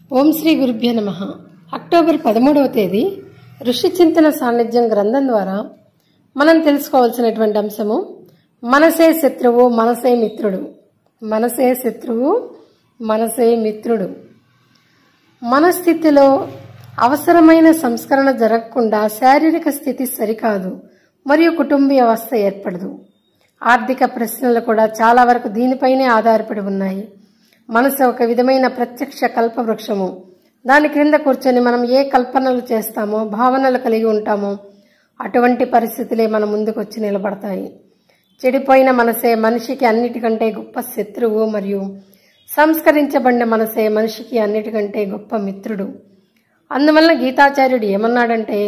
ఓం శ్రీ గురుభ్యో నమః. అక్టోబర్ 13వ తేదీ ఋషి చింతన సాన్నిధ్యం గ్రంథం ద్వారా మనం తెలుసుకోవాల్సినటువంటి అంశము మనసే శత్రువు మనసే మిత్రుడు. మనసే శత్రువు మనసే మిత్రుడు. మన స్థితిలో అవసరమైన సంస్కరణ జరగకుండా శారీరక స్థితి సరికాదు మరియు కుటుంబ వ్యవస్థ ఏర్పడదు. ఆర్థిక ప్రశ్నలు కూడా చాలా వరకు దీనిపైనే ఆధారపడి ఉన్నాయి. మనసు ఒక విధమైన ప్రత్యక్ష కల్పవృక్షము. దాని క్రింద కూర్చొని మనం ఏ కల్పనలు చేస్తామో, భావనలు కలిగి ఉంటామో అటువంటి పరిస్థితులే మన ముందుకు వచ్చి నిలబడతాయి. చెడిపోయిన మనసే మనిషికి అన్నిటికంటే గొప్ప శత్రువు మరియు సంస్కరించబడిన మనసే మనిషికి అన్నిటికంటే గొప్ప మిత్రుడు. అందువలన గీతాచార్యుడు ఏమన్నాడంటే,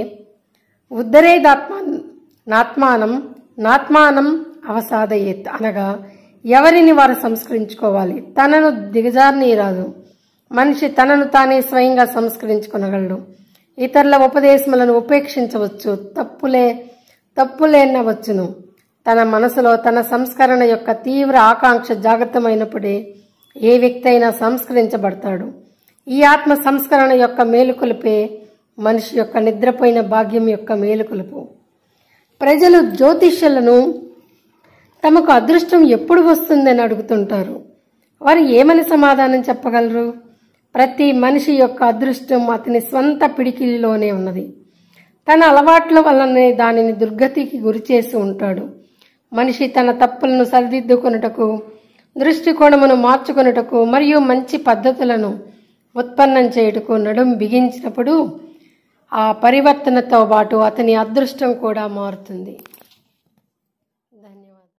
ఉద్ధరేదాత్మానం నాత్మానం అవసాదయేత్ అనగా ఎవరిని వారు సంస్కరించుకోవాలి. తనను దిగజారనీరాదు. మనిషి తనను తానే స్వయంగా సంస్కరించుకొనగలడు. ఇతరుల ఉపదేశములను ఉపేక్షించవచ్చు, తప్పులేనవచ్చును. తన మనసులో తన సంస్కరణ యొక్క తీవ్ర ఆకాంక్ష జాగృతమైనప్పుడే ఏ వ్యక్తి అయినా సంస్కరించబడతాడు. ఈ ఆత్మ సంస్కరణ యొక్క మేలుకొలుపే మనిషి యొక్క నిద్రపోయిన భాగ్యం యొక్క మేలుకొలుపు. ప్రజలు జ్యోతిష్యులను తమకు అదృష్టం ఎప్పుడు వస్తుందని అడుగుతుంటారు. వారు ఏమని సమాధానం చెప్పగలరు? ప్రతి మనిషి యొక్క అదృష్టం అతని స్వంత పిడికిలిలోనే ఉన్నది. తన అలవాట్ల వల్లనే దానిని దుర్గతికి గురిచేసి ఉంటాడు. మనిషి తన తప్పులను సరిదిద్దుకొనుటకు, దృష్టికోణమును మార్చుకొనుటకు మరియు మంచి పద్ధతులను ఉత్పన్నం చేయుటకు నడుం బిగించినప్పుడు ఆ పరివర్తనతో పాటు అతని అదృష్టం కూడా మారుతుంది.